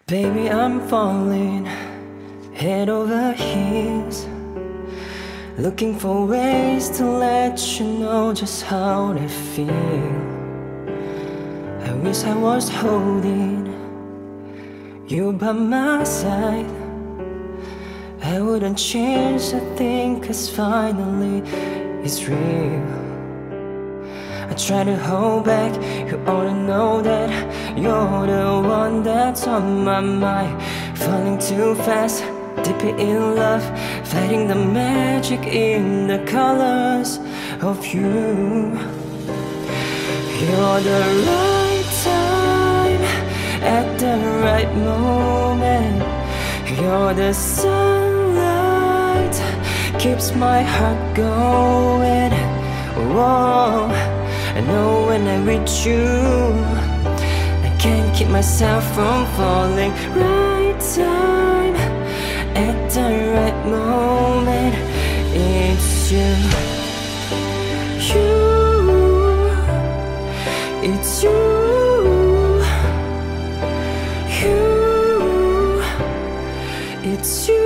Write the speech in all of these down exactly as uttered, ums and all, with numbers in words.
Baby, I'm falling head over heels, looking for ways to let you know just how they feel. I wish I was holding you by my side. I wouldn't change a thing, cause finally it's real. I try to hold back, you ought to know that you're the one that's on my mind. Falling too fast, deeply in love, fighting the magic in the colors of you. You're the right time, at the right moment. You're the sunlight, keeps my heart going. Whoa, I know when I'm with you, I can't keep myself from falling. Right time, at the right moment. It's you, you, it's you, you, it's you.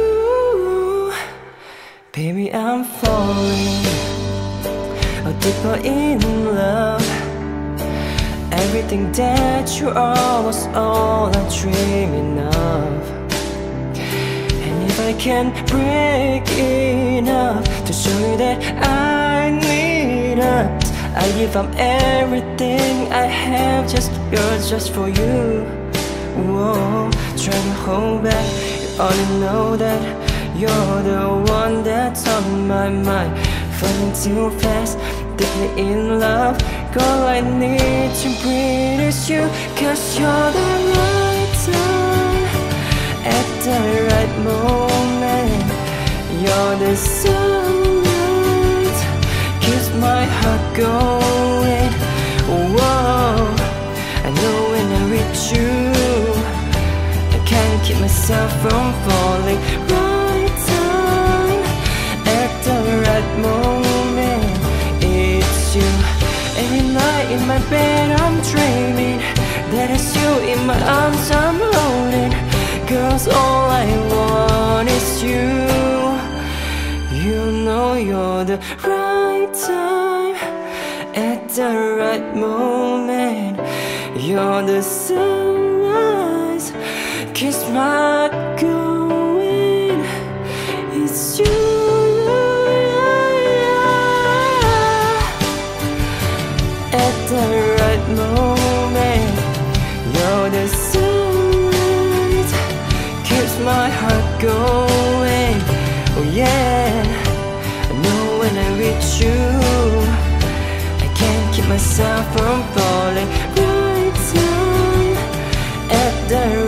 Baby, I'm falling deeper in love. Everything that you are was all I'm dreaming of. And if I can break enough to show you that I need us, I give up everything I have, just yours, just for you. Whoa, try to hold back, you ought to know that you're the one that's on my mind. Falling too fast, deeply in love. All I need to breathe is you, cause you're the right time, at the right moment. You're the sunlight, keeps my heart going. Whoa, I know when I'm with you, I can't keep myself from falling. Right time, at the right moment. It's you. Every night in my bed I'm dreaming that it's you in my arms I'm holding. Girls, all I want is you. You know you're the right time, at the right moment. You're the sunrise, kiss my heart going. It's you. At the right moment, you're the sunlight, keeps my heart going. Oh yeah, I know when I'm with you, I can't keep myself from falling. Right time, at the